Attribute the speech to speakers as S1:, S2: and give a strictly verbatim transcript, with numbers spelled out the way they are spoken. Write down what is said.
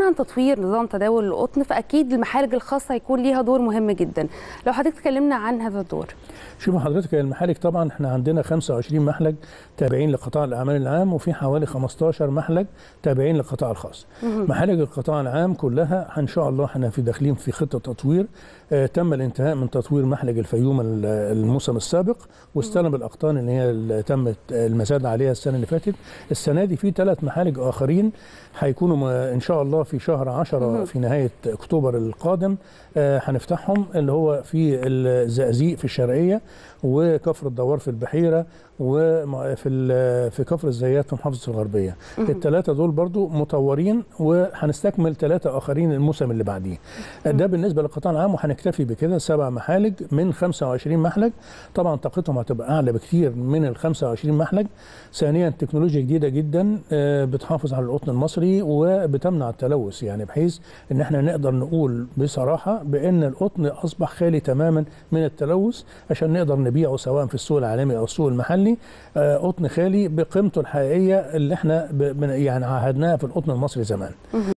S1: عن تطوير نظام تداول القطن فاكيد المحالج الخاصه هيكون ليها دور مهم جدا. لو حضرتك تكلمنا عن هذا الدور.
S2: شوفوا حضرتك المحالج طبعا احنا عندنا خمسة وعشرين محلج تابعين لقطاع الاعمال العام، وفي حوالي خمستاشر محلج تابعين للقطاع الخاص. محالج القطاع العام كلها ان شاء الله احنا في داخلين في خطه تطوير. آه تم الانتهاء من تطوير محلج الفيوم الموسم السابق، واستلم الاقطان اللي هي تم المزاد عليها السنه اللي فاتت. السنه دي في ثلاث محالج اخرين هيكونوا ان شاء الله في شهر عشرة في نهايه اكتوبر القادم آه هنفتحهم، اللي هو في الزقازيق في الشرقيه، وكفر الدوار في البحيره، وفي في كفر الزيات في محافظه الغربيه. الثلاثه دول برضو مطورين، وهنستكمل ثلاثه اخرين الموسم اللي بعديه. ده بالنسبه للقطاع العام، وهنكتفي بكده سبع محالج من خمسة وعشرين محلج. طبعا طاقتهم هتبقى اعلى بكثير من ال خمسة وعشرين محلج. ثانيا تكنولوجيا جديده جدا بتحافظ على القطن المصري وبتمنع التلوث، يعني بحيث ان احنا نقدر نقول بصراحه بان القطن اصبح خالي تماما من التلوث، عشان نقدر نبيعه سواء في السوق العالمي او السوق المحلي. قطن خالي بقيمته الحقيقيه اللي احنا يعني عهدناها في القطن المصري زمان.